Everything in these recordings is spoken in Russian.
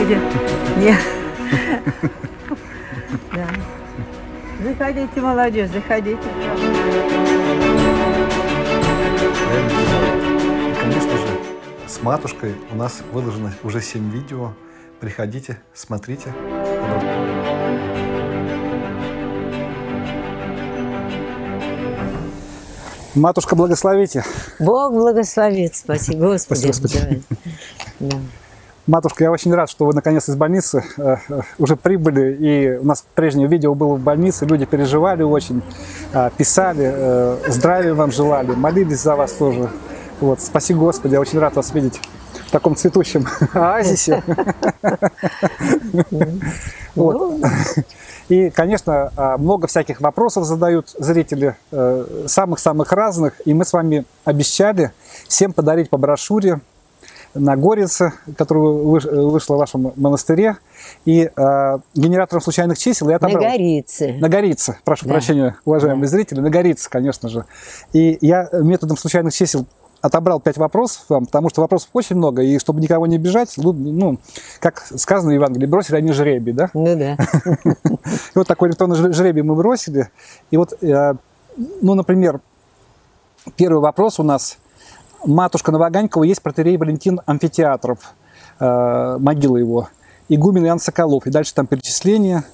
Господи. Нет. Да. Заходите, молодежь, заходите. И, конечно же, с матушкой у нас выложено уже 7 видео. Приходите, смотрите. Матушка, благословите. Бог благословит, спаси Господи. Спаси Господи. Да. Матушка, я очень рад, что вы наконец из больницы уже прибыли. И у нас прежнее видео было в больнице, люди переживали очень, писали, здравия вам желали, молились за вас тоже. Вот, спаси Господи, я очень рад вас видеть в таком цветущем оазисе. И, конечно, много всяких вопросов задают зрители, самых-самых разных. И мы с вами обещали всем подарить по брошюре на Горице, которая вышла в вашем монастыре, и генератором случайных чисел я отобрал. На Горице. На Горице, прошу прощения, уважаемые зрители, на Горице, конечно же. И я методом случайных чисел отобрал 5 вопросов вам, потому что вопросов очень много, и чтобы никого не обижать, ну, как сказано в Евангелии, бросили они жребий, да? Ну да. И вот такой электронный жребий мы бросили. И вот, ну, например, первый вопрос у нас. Матушка Новоганькова есть протоиерей Валентин Амфитеатров, могила его, игумен Иоанн Соколов. И дальше там перечисление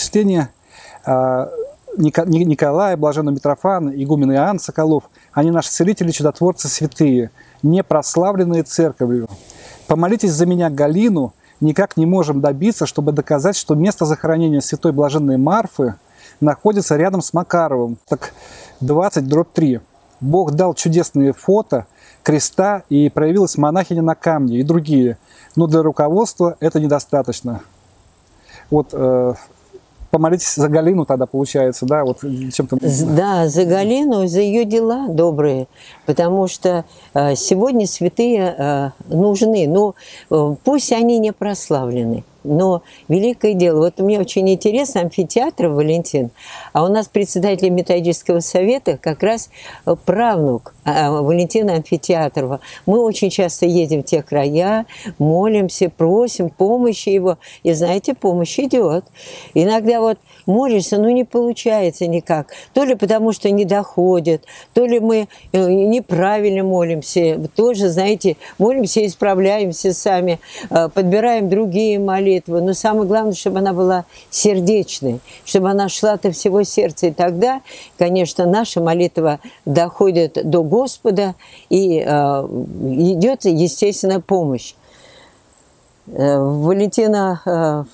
Николая, блаженного Митрофана, игумен Иоанн Соколов. Они наши целители, чудотворцы, святые, не прославленные церковью. Помолитесь за меня, Галину, никак не можем добиться, чтобы доказать, что место захоронения святой блаженной Марфы находится рядом с Макаровым. Так 20/3. Бог дал чудесные фото креста, и проявилась монахиня на камне и другие. Но для руководства это недостаточно. Вот помолитесь за Галину тогда, получается, да? Вот чем-то... Да, за Галину, за ее дела добрые, потому что сегодня святые нужны, но пусть они не прославлены. Но великое дело. Вот мне очень интересно, Амфитеатров Валентин, а у нас председатель методического совета как раз правнук Валентина Амфитеатрова. Мы очень часто едем в те края, молимся, просим помощи его. И знаете, помощь идет. Иногда вот молишься, но не получается никак. То ли потому, что не доходит, то ли мы неправильно молимся. Тоже, знаете, молимся и исправляемся сами, подбираем другие молитвы. Но самое главное, чтобы она была сердечной, чтобы она шла от всего сердца. И тогда, конечно, наша молитва доходит до Господа, и идет, естественно, помощь. Валентина...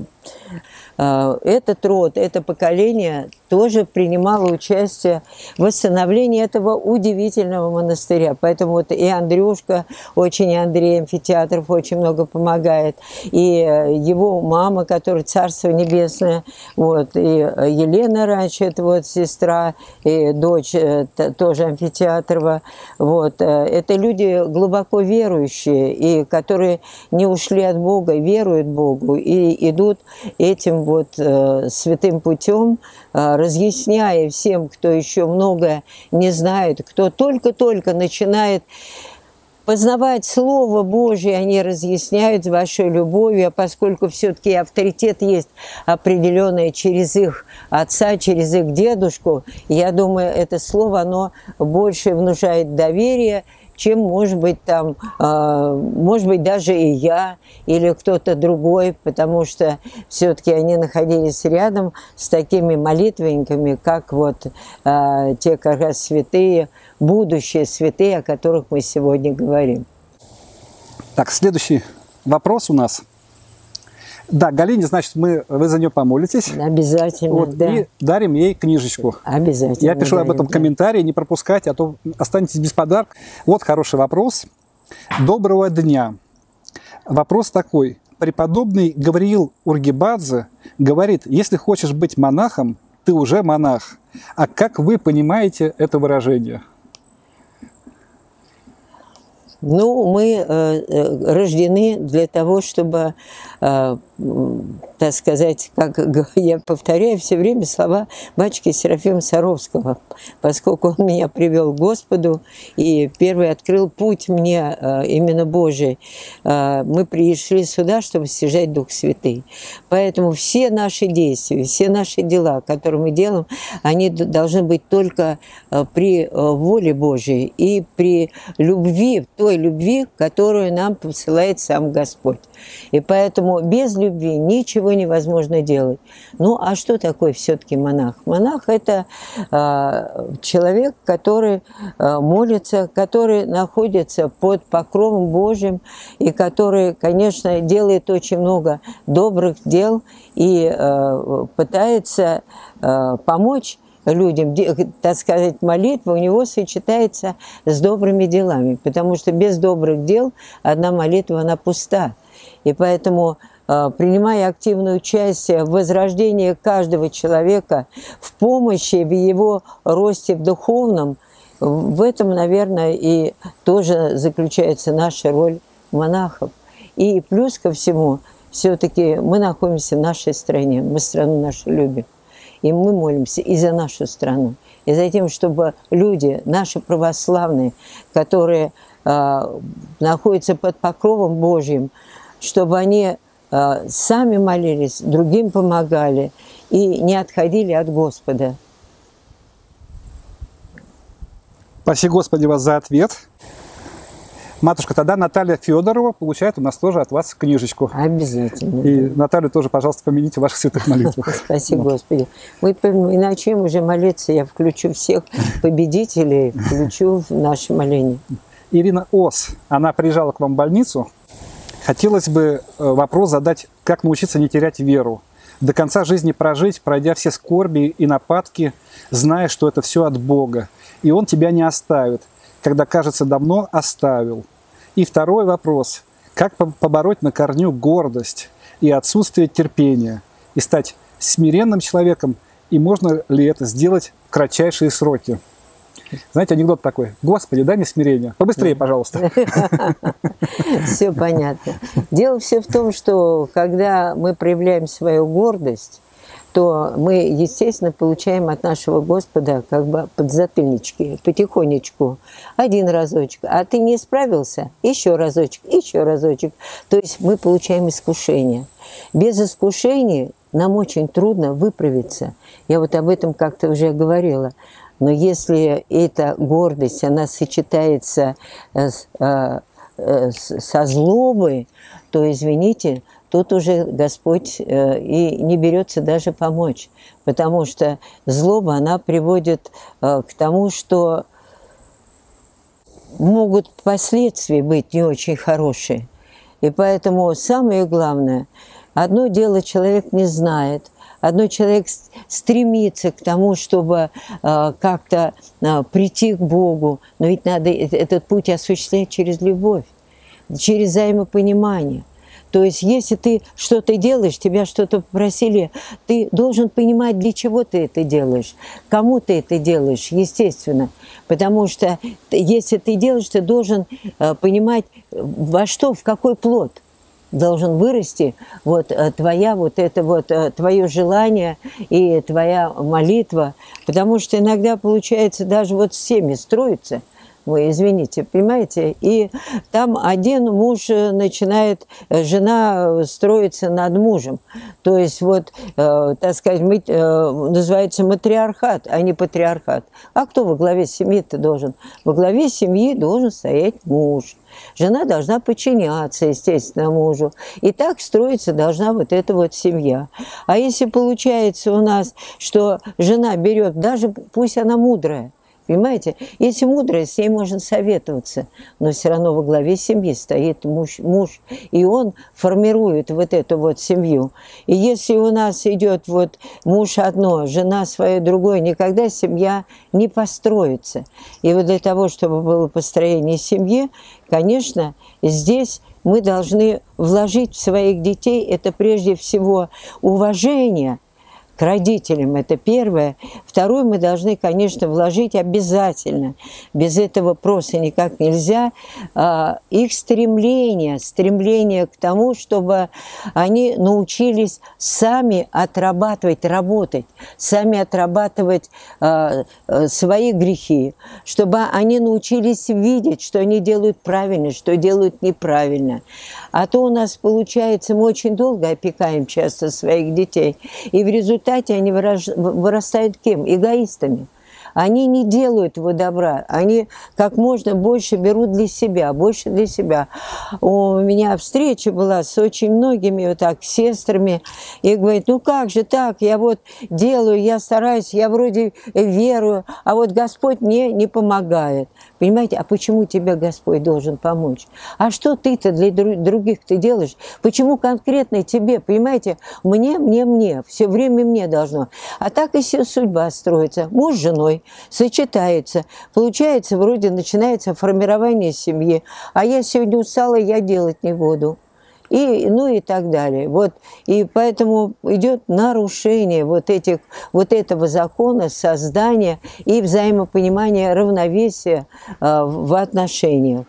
Этот род, это поколение тоже принимало участие в восстановлении этого удивительного монастыря. Поэтому вот и Андрюшка, очень Андрей Амфитеатров очень много помогает, и его мама, которая Царство Небесное, вот, и Елена раньше, это вот сестра, и дочь тоже Амфитеатрова. Вот. Это люди глубоко верующие, и которые не ушли от Бога, веруют Богу, и идут этим вот святым путем, разъясняя всем, кто еще многое не знает, кто только-только начинает познавать Слово Божие, они разъясняют с большой любовью, а поскольку все-таки авторитет есть определенный через их отца, через их дедушку, я думаю, это слово, оно больше внушает доверие, чем, может быть, там, может быть, даже и я или кто-то другой, потому что все-таки они находились рядом с такими молитвенниками, как вот те как раз святые, будущие святые, о которых мы сегодня говорим. Так, следующий вопрос у нас. Да, Галине, значит, вы за нее помолитесь. Обязательно, вот, да. И дарим ей книжечку. Обязательно. Я пишу об этом в комментарии, не пропускайте, а то останетесь без подарка. Вот хороший вопрос. Доброго дня. Вопрос такой. Преподобный Гавриил Ургибадзе говорит, если хочешь быть монахом, ты уже монах. А как вы понимаете это выражение? Ну, мы рождены для того, чтобы, так сказать, как я повторяю все время слова батюшки Серафима Саровского, поскольку он меня привел к Господу и первый открыл путь мне именно Божий. Мы пришли сюда, чтобы стяжать Дух Святый. Поэтому все наши действия, все наши дела, которые мы делаем, они должны быть только при воле Божией и при любви, той любви, которую нам посылает сам Господь. И поэтому без любви ничего невозможно делать. Ну, а что такое все-таки монах? Монах – это человек, который молится, который находится под покровом Божьим и который, конечно, делает очень много добрых дел и пытается помочь людям, так сказать, молитва у него сочетается с добрыми делами, потому что без добрых дел одна молитва, она пуста. И поэтому, принимая активное участие в возрождении каждого человека, в помощи, в его росте в духовном, в этом, наверное, и тоже заключается наша роль монахов. И плюс ко всему, все-таки мы находимся в нашей стране, мы страну нашу любим. И мы молимся и за нашу страну, и за тем, чтобы люди, наши православные, которые находятся под покровом Божьим, чтобы они сами молились, другим помогали и не отходили от Господа. Спаси Господи вас за ответ. Матушка, тогда Наталья Федорова получает у нас тоже от вас книжечку. Обязательно. И Наталью тоже, пожалуйста, помяните в ваших святых молитвах. Спасибо, Господи. Иначе уже молиться, я включу всех победителей, включу в наше моление. Ирина Ос, она приезжала к вам в больницу. Хотелось бы вопрос задать, как научиться не терять веру, до конца жизни прожить, пройдя все скорби и нападки, зная, что это все от Бога, и Он тебя не оставит, когда, кажется, давно оставил. И второй вопрос. Как побороть на корню гордость и отсутствие терпения, и стать смиренным человеком, и можно ли это сделать в кратчайшие сроки? Знаете, анекдот такой. Господи, дай мне смирение. Побыстрее, пожалуйста. Все понятно. Дело все в том, что когда мы проявляем свою гордость, то мы, естественно, получаем от нашего Господа как бы подзатыльнички, потихонечку, один разочек. А ты не справился? Еще разочек, еще разочек. То есть мы получаем искушение. Без искушений нам очень трудно выправиться. Я вот об этом как-то уже говорила. Но если эта гордость, она сочетается со злобой, то, извините, тут уже Господь и не берется даже помочь. Потому что злоба, она приводит к тому, что могут последствия быть не очень хорошие. И поэтому самое главное, одно дело человек не знает, одно человек стремится к тому, чтобы как-то прийти к Богу, но ведь надо этот путь осуществлять через любовь, через взаимопонимание. То есть, если ты что-то делаешь, тебя что-то попросили, ты должен понимать, для чего ты это делаешь, кому ты это делаешь, естественно. Потому что если ты делаешь, ты должен понимать, во что, в какой плод должен вырасти вот твоя вот это вот твое желание и твоя молитва. Потому что иногда получается даже вот семьи строятся, вы извините, понимаете? И там один муж начинает, жена строится над мужем. То есть вот, так сказать, называется матриархат, а не патриархат. А кто во главе семьи-то должен? Во главе семьи должен стоять муж. Жена должна подчиняться, естественно, мужу. И так строиться должна вот эта вот семья. А если получается у нас, что жена берет, даже пусть она мудрая, понимаете? Если мудрая, с ней можно советоваться, но все равно во главе семьи стоит муж, и он формирует вот эту вот семью. И если у нас идет вот муж одно, жена свое другое, никогда семья не построится. И вот для того, чтобы было построение семьи, конечно, здесь мы должны вложить в своих детей, это прежде всего уважение к родителям, это первое. Второе, мы должны, конечно, вложить обязательно, без этого просто никак нельзя, их стремление к тому, чтобы они научились сами отрабатывать, работать, сами отрабатывать свои грехи, чтобы они научились видеть, что они делают правильно, что делают неправильно. А то у нас получается, мы очень долго опекаем часто своих детей, и в результате они вырастают кем? Эгоистами. Они не делают его добра, они как можно больше берут для себя, больше для себя. У меня встреча была с очень многими вот так сестрами, и говорит, ну как же так, я вот делаю, я стараюсь, я вроде верую, а вот Господь мне не помогает. Понимаете, а почему тебе Господь должен помочь? А что ты-то для других ты делаешь? Почему конкретно тебе? Понимаете, мне, все время мне должно. А так и все судьба строится. Муж с женой сочетается. Получается, вроде начинается формирование семьи. А я сегодня устала, я делать не буду. И так далее. Вот. И поэтому идет нарушение вот этого закона создания и взаимопонимания, равновесия в отношениях.